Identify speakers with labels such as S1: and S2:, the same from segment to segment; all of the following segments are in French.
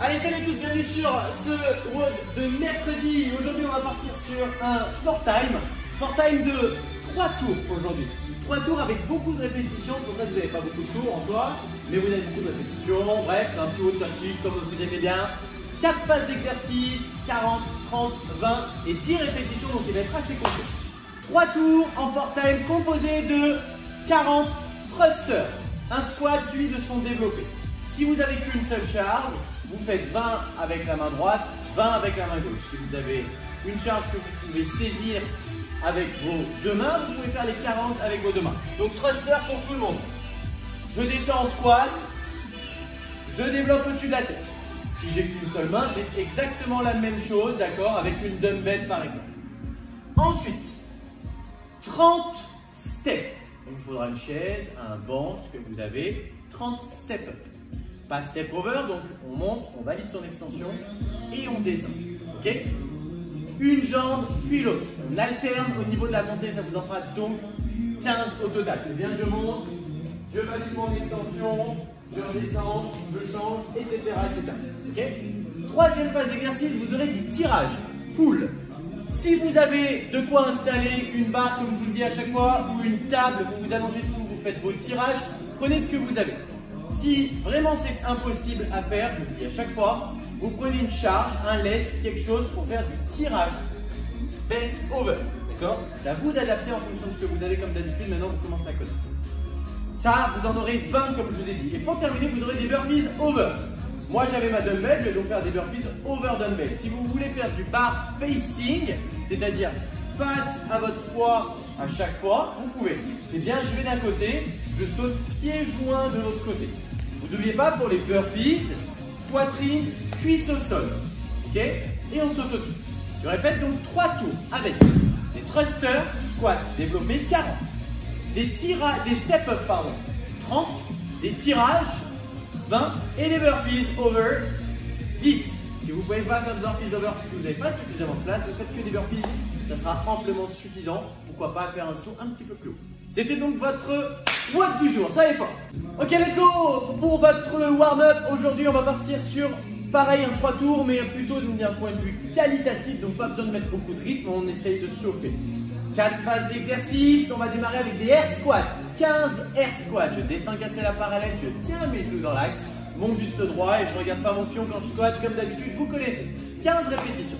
S1: Allez, salut à tous, bienvenue sur ce WOD de mercredi. Aujourd'hui, on va partir sur un fort time de 3 tours aujourd'hui. 3 tours avec beaucoup de répétitions, pour ça vous n'avez pas beaucoup de tours en soi, mais vous avez beaucoup de répétitions. Bref, c'est un petit WOD classique comme vous aimez bien. 4 phases d'exercice, 40, 30, 20 et 10 répétitions, donc il va être assez complet. 3 tours en fort time composés de 40 thrusters, un squat suivi de son développé. Si vous n'avez qu'une seule charge, vous faites 20 avec la main droite, 20 avec la main gauche. Si vous avez une charge que vous pouvez saisir avec vos deux mains, vous pouvez faire les 40 avec vos deux mains. Donc thruster pour tout le monde. Je descends en squat, je développe au-dessus de la tête. Si j'ai qu'une seule main, c'est exactement la même chose, d'accord, avec une dumbbell par exemple. Ensuite, 30 steps. Il vous faudra une chaise, un banc, ce que vous avez. 30 step up. Pas step over, donc on monte, on valide son extension et on descend. Ok? Une jambe puis l'autre. On alterne au niveau de la montée, ça vous en fera donc 15 au total. C'est bien, je monte, je valide mon extension, je redescends, je change, etc. Ok? Troisième phase d'exercice, vous aurez du tirage, pull. Si vous avez de quoi installer une barre, comme je vous le dis à chaque fois, ou une table, vous vous allongez dessous, vous faites vos tirages, prenez ce que vous avez. Si vraiment c'est impossible à faire, je vous le dis à chaque fois, vous prenez une charge, un lest, quelque chose pour faire du tirage. Bent over. D'accord? C'est à vous d'adapter en fonction de ce que vous avez comme d'habitude. Maintenant, vous commencez à connaître. Ça, vous en aurez 20 comme je vous ai dit. Et pour terminer, vous aurez des burpees over. Moi, j'avais ma dumbbell, je vais donc faire des burpees over dumbbell. Si vous voulez faire du bar facing, c'est-à-dire face à votre poids à chaque fois, vous pouvez. C'est bien, je vais d'un côté, je saute pieds joints de l'autre côté. Vous n'oubliez pas pour les burpees, poitrine, cuisse au sol. Ok? Et on saute au-dessus. Je répète donc 3 tours avec des thrusters, squat développés 40, des step-up 30, des tirages 20 et des burpees over 10. Si vous ne pouvez pas faire de burpees over parce que vous n'avez pas suffisamment de place, vous faites que des burpees, ça sera amplement suffisant. Pourquoi pas faire un saut un petit peu plus haut. C'était donc votre WOD du jour, soyez fort. Ok, let's go. Pour votre warm-up, aujourd'hui on va partir sur pareil un 3 tours, mais plutôt d'un point de vue qualitatif, donc pas besoin de mettre beaucoup de rythme, on essaye de se chauffer. 4 phases d'exercice, on va démarrer avec des air squats, 15 air squats. Je descends casser la parallèle, je tiens mes genoux dans l'axe, mon buste droit et je regarde pas mon fion quand je squatte comme d'habitude, vous connaissez. 15 répétitions.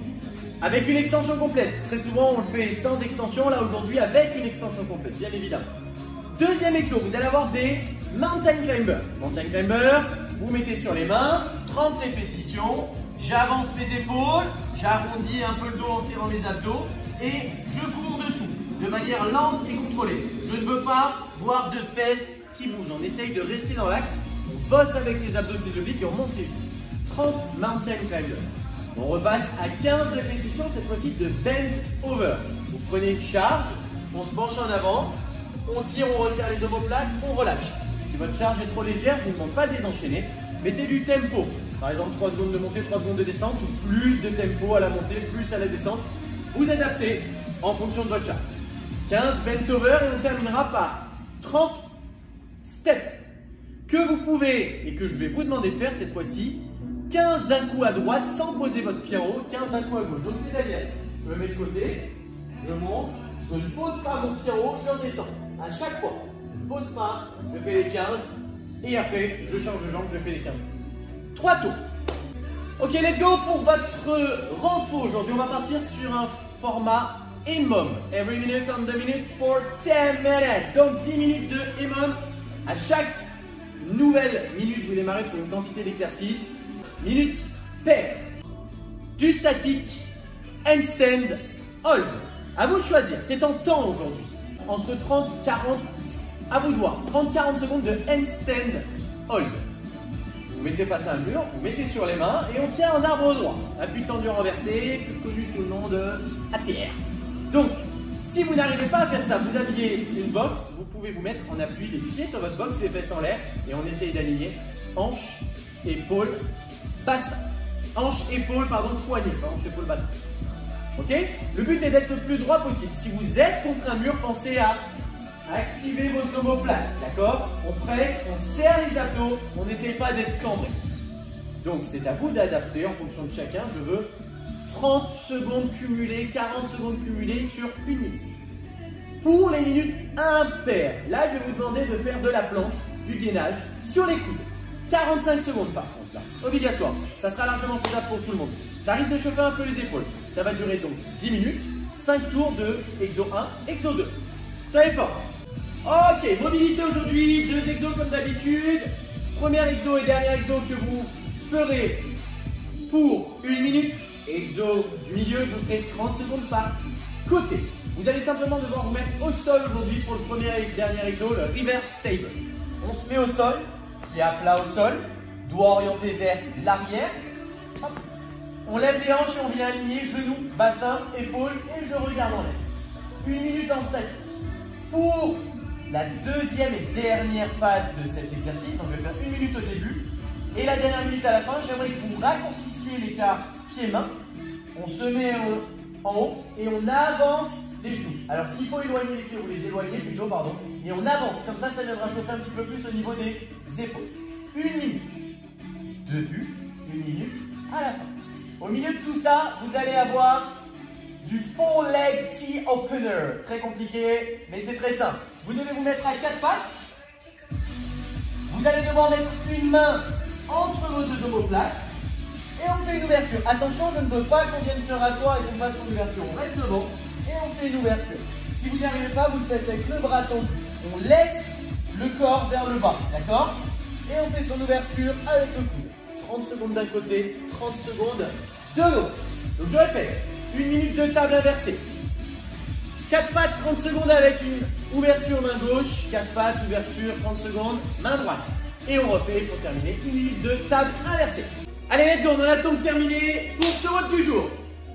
S1: Avec une extension complète. Très souvent on le fait sans extension, là aujourd'hui avec une extension complète, bien évidemment. Deuxième exo, vous allez avoir des mountain climbers. Mountain climber, vous mettez sur les mains, 30 répétitions, j'avance mes épaules, j'arrondis un peu le dos en serrant mes abdos et je cours dessous de manière lente et contrôlée. Je ne veux pas voir de fesses qui bougent, on essaye de rester dans l'axe, on bosse avec ses abdos, ses obliques et on monte les genoux. 30 mountain climbers. On repasse à 15 répétitions, cette fois-ci de bend over. Vous prenez une charge, on se penche en avant, on tire, on resserre les omoplates, on relâche. Si votre charge est trop légère, je ne vous demande pas de désenchaîner. Mettez du tempo. Par exemple, 3 secondes de montée, 3 secondes de descente, ou plus de tempo à la montée, plus à la descente. Vous adaptez en fonction de votre charge. 15 bent over et on terminera par 30 steps que vous pouvez et que je vais vous demander de faire cette fois-ci. 15 d'un coup à droite sans poser votre pied en haut, 15 d'un coup à gauche. Donc c'est-à-dire, je me mets de côté, je monte, je ne pose pas mon pied en haut, je redescends. À chaque fois, je ne pose pas, je fais les 15 et après je change de jambe, je fais les 15. 3 tours. Ok, let's go pour votre renfo. Aujourd'hui, on va partir sur un format EMOM. Every minute on the minute for 10 minutes. Donc 10 minutes de EMOM. À chaque nouvelle minute, vous démarrez pour une quantité d'exercice. Minute paire. Du statique, handstand, hold. À vous de choisir, c'est en temps aujourd'hui. Entre 30 et 40, à vous de voir. 30-40 secondes de handstand, hold. Vous mettez face à un mur, vous mettez sur les mains et on tient en arbre droit. Appui tendu renversé, plus connu sous le nom de ATR. Donc, si vous n'arrivez pas à faire ça, vous habillez une box, vous pouvez vous mettre en appui des pieds sur votre box, les fesses en l'air et on essaye d'aligner hanche, épaule, bassin. Hanche, épaule, pardon, poignet, pas hanche, épaule, bassin. Ok? Le but est d'être le plus droit possible. Si vous êtes contre un mur, pensez à activer vos omoplates, d'accord? On presse, on serre les abdos, on n'essaye pas d'être cambré. Donc c'est à vous d'adapter en fonction de chacun. Je veux 30 secondes cumulées, 40 secondes cumulées sur 1 minute. Pour les minutes impaires, là je vais vous demander de faire de la planche, du gainage sur les coudes. 45 secondes par contre là, obligatoire. Ça sera largement faisable pour tout le monde. Ça risque de chauffer un peu les épaules. Ça va durer donc 10 minutes, 5 tours de exo 1, exo 2. Soyez forts. Ok, mobilité aujourd'hui, 2 exos comme d'habitude. Premier exo et dernier exo que vous ferez pour 1 minute. Exo du milieu, vous ferez 30 secondes par côté. Vous allez simplement devoir vous mettre au sol aujourd'hui pour le premier et dernier exo, le reverse table. On se met au sol, pied à plat au sol, doigt orienté vers l'arrière. On lève les hanches et on vient aligner genoux, bassin, épaules et je regarde en l'air. 1 minute en statique. Pour la deuxième et dernière phase de cet exercice, donc je vais faire 1 minute au début et la dernière minute à la fin, j'aimerais que vous raccourcissiez l'écart pied-main. On se met en haut et on avance les genoux. Alors s'il faut éloigner les pieds, vous les éloignez plutôt, pardon, et on avance. Comme ça viendra chauffer un petit peu plus au niveau des épaules. 1 minute. Début, 1 minute à la fin. Au milieu de tout ça, vous allez avoir du full leg T-opener. Très compliqué, mais c'est très simple. Vous devez vous mettre à 4 pattes. Vous allez devoir mettre une main entre vos deux omoplates. Et on fait une ouverture. Attention, je ne veux pas qu'on vienne se rasseoir et qu'on fasse une ouverture. On reste devant et on fait une ouverture. Si vous n'y arrivez pas, vous le faites avec le bras tendu. On laisse le corps vers le bas, d'accord? Et on fait son ouverture avec le coude. 30 secondes d'un côté, 30 secondes de l'autre. Donc je répète, 1 minute de table inversée. 4 pattes, 30 secondes avec une ouverture main gauche. 4 pattes, ouverture, 30 secondes, main droite. Et on refait pour terminer 1 minute de table inversée. Allez, let's go, on en a donc terminé pour ce road du jour.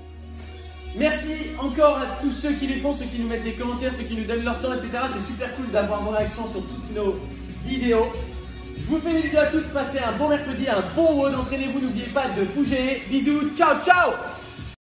S1: Merci encore à tous ceux qui les font, ceux qui nous mettent des commentaires, ceux qui nous donnent leur temps, etc. C'est super cool d'avoir vos réactions sur toutes nos vidéos. Je vous fais des bisous à tous, passez un bon mercredi, un bon road, entraînez-vous, n'oubliez pas de bouger. Bisous, ciao, ciao!